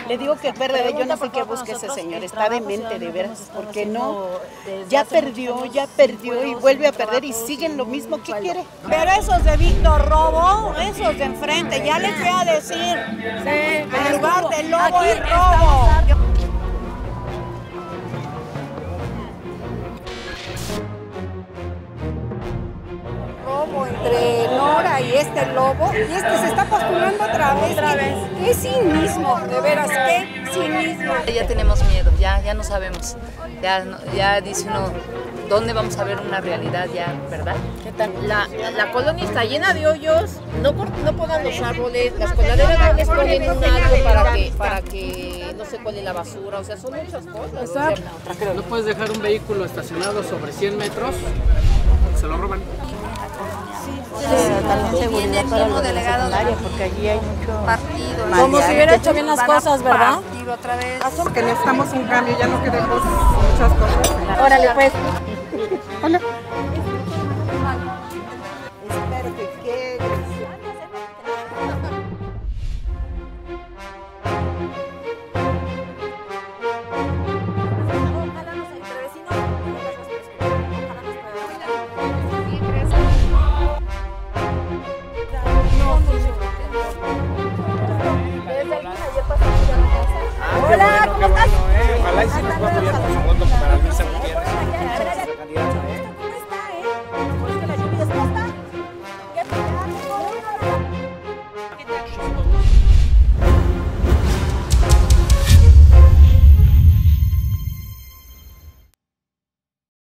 Le digo que el PRD, yo no sé qué busque ese señor, está demente de veras, porque no, ya perdió y vuelve a perder y siguen lo mismo que quiere. Pero esos de Víctor Robo, esos de enfrente, ya les voy a decir, en lugar de lobo es robo. Entre Nora y este lobo, y este se está postulando otra vez. Qué cinismo, de veras, qué cinismo. Ya tenemos miedo, ya no sabemos, ya dice uno, ¿dónde vamos a ver una realidad ya, verdad? ¿Qué tal? La colonia está llena de hoyos, no podan los árboles, las coladeras no les ponen un algo para que no se cuele la basura, o sea, son muchas cosas. No puedes dejar un vehículo estacionado sobre 100 metros, se lo roban. También seguridad para los de la secundaria, porque allí hay mucho partido. Como si hubiera hecho bien las cosas, ¿verdad? Otra vez. Que necesitamos un cambio, ya no queremos muchas cosas. Órale, pues. Hola. Es perfecto.